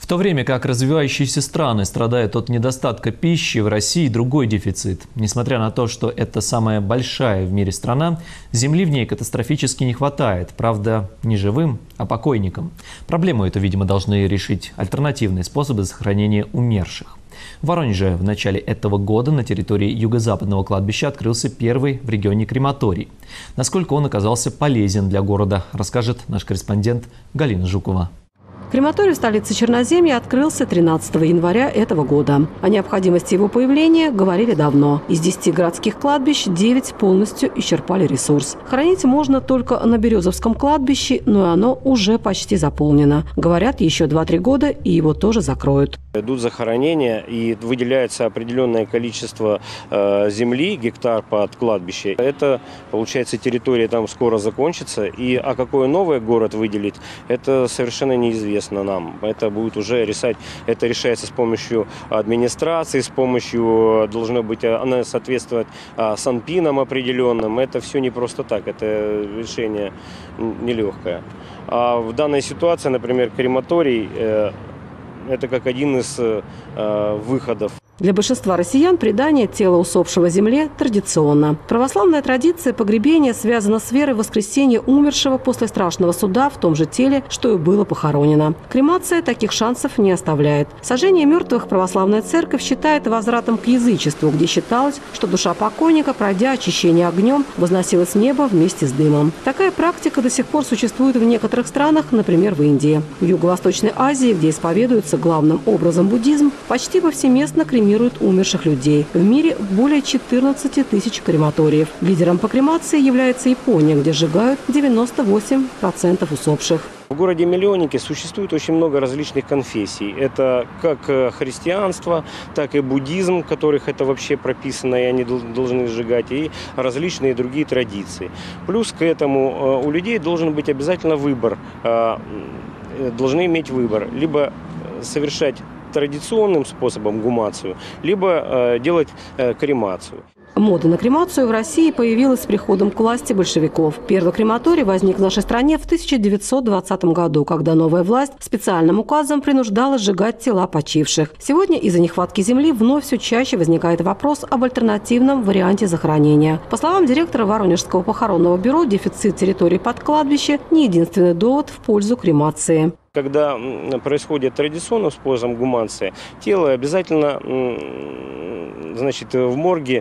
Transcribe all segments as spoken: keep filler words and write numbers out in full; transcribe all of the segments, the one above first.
В то время как развивающиеся страны страдают от недостатка пищи, в России другой дефицит. Несмотря на то, что это самая большая в мире страна, земли в ней катастрофически не хватает. Правда, не живым, а покойникам. Проблему эту, видимо, должны решить альтернативные способы захоронения умерших. В Воронеже в начале этого года на территории юго-западного кладбища открылся первый в регионе крематорий. Насколько он оказался полезен для города, расскажет наш корреспондент Галина Жукова. Крематорий в столице Черноземья открылся тринадцатого января этого года. О необходимости его появления говорили давно. Из десяти городских кладбищ девять полностью исчерпали ресурс. Хоронить можно только на Березовском кладбище, но оно уже почти заполнено. Говорят, еще два-три года и его тоже закроют. Идут захоронения и выделяется определенное количество э, земли, гектар под кладбище. Это, получается, территория там скоро закончится. И а какой новый город выделить, это совершенно неизвестно нам. Это будет уже решать, это решается с помощью администрации, с помощью, должно быть, она соответствовать а, санпинам определенным. Это все не просто так, это решение нелегкое. А в данной ситуации, например, крематорий, э, это как один из э, выходов. Для большинства россиян предание тела усопшего земле традиционно. Православная традиция погребения связана с верой в воскресение умершего после страшного суда в том же теле, что и было похоронено. Кремация таких шансов не оставляет. Сожжение мертвых православная церковь считает возвратом к язычеству, где считалось, что душа покойника, пройдя очищение огнем, возносилась в небо вместе с дымом. Такая практика до сих пор существует в некоторых странах, например, в Индии. В Юго-Восточной Азии, где исповедуется главным образом буддизм, почти повсеместно кремируют умерших людей. В мире более четырнадцати тысяч крематориев. Лидером по кремации является Япония, где сжигают девяносто восемь процентов усопших. В городе-миллионнике существует очень много различных конфессий. Это как христианство, так и буддизм, в которых это вообще прописано, и они должны сжигать, и различные другие традиции. Плюс к этому у людей должен быть обязательно выбор, должны иметь выбор. Либо совершать традиционным способом гумацию, либо э, делать э, кремацию. Мода на кремацию в России появилась с приходом к власти большевиков. Первый крематорий возник в нашей стране в тысяча девятьсот двадцатом году, когда новая власть специальным указом принуждала сжигать тела почивших. Сегодня из-за нехватки земли вновь все чаще возникает вопрос об альтернативном варианте захоронения. По словам директора Воронежского похоронного бюро, дефицит территории под кладбище – не единственный довод в пользу кремации. Когда происходит традиционным способом гумации, тело обязательно, значит, в морге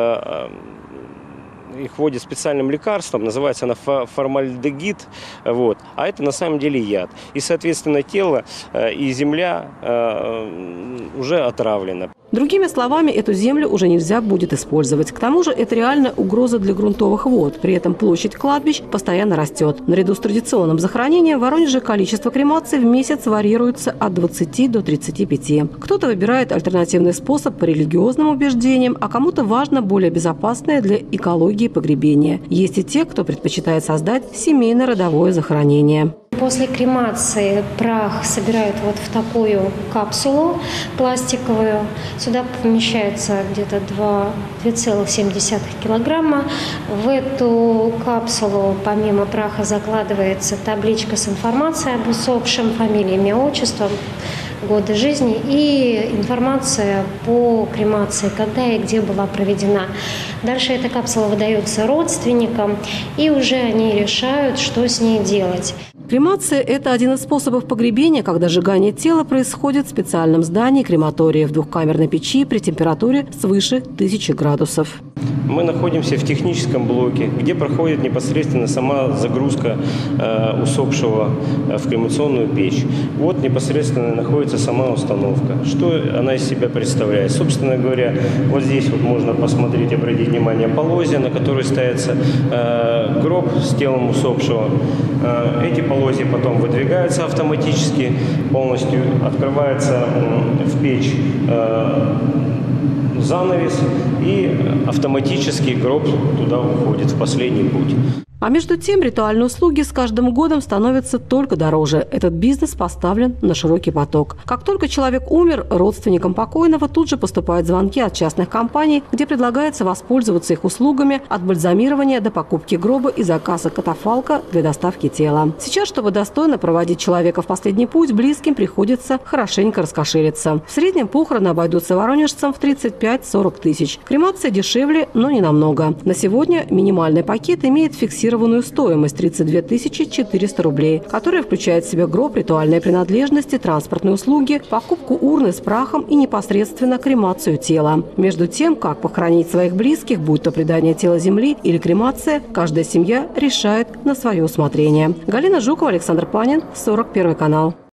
их вводят специальным лекарством, называется она формальдегид, вот, а это на самом деле яд. И, соответственно, тело и земля уже отравлено. Другими словами, эту землю уже нельзя будет использовать. К тому же это реальная угроза для грунтовых вод. При этом площадь кладбищ постоянно растет. Наряду с традиционным захоронением в Воронеже количество кремаций в месяц варьируется от двадцати до тридцати пяти. Кто-то выбирает альтернативный способ по религиозным убеждениям, а кому-то важно более безопасное для экологии погребение. Есть и те, кто предпочитает создать семейно-родовое захоронение. После кремации прах собирают вот в такую капсулу пластиковую. Сюда помещается где-то две целых семь десятых килограмма. В эту капсулу помимо праха закладывается табличка с информацией об усопшем, фамилия, имя, отчество, годы жизни и информация по кремации, когда и где была проведена. Дальше эта капсула выдается родственникам, и уже они решают, что с ней делать. Кремация – это один из способов погребения, когда сжигание тела происходит в специальном здании крематория в двухкамерной печи при температуре свыше тысячи градусов. Мы находимся в техническом блоке, где проходит непосредственно сама загрузка э, усопшего в кремационную печь. Вот непосредственно находится сама установка. Что она из себя представляет? Собственно говоря, вот здесь вот можно посмотреть, обратить внимание, полозья, на которые ставится э, гроб с телом усопшего. Э, эти полозья потом выдвигаются автоматически, полностью открывается э, в печь э, занавес, и автоматически гроб туда уходит в последний путь. А между тем ритуальные услуги с каждым годом становятся только дороже. Этот бизнес поставлен на широкий поток. Как только человек умер, родственникам покойного тут же поступают звонки от частных компаний, где предлагается воспользоваться их услугами от бальзамирования до покупки гроба и заказа катафалка для доставки тела. Сейчас, чтобы достойно проводить человека в последний путь, близким приходится хорошенько раскошелиться. В среднем похороны обойдутся воронежцам в тридцать пять - сорок тысяч. Кремация дешевле, но не намного. На сегодня минимальный пакет имеет фиксированную стоимость тридцать две тысячи четыреста рублей, которая включает в себя гроб, ритуальные принадлежности, транспортные услуги, покупку урны с прахом и непосредственно кремацию тела. Между тем, как похоронить своих близких, будь то предание тела земли или кремация, каждая семья решает на свое усмотрение. Галина Жукова, Александр Панин, сорок первый канал.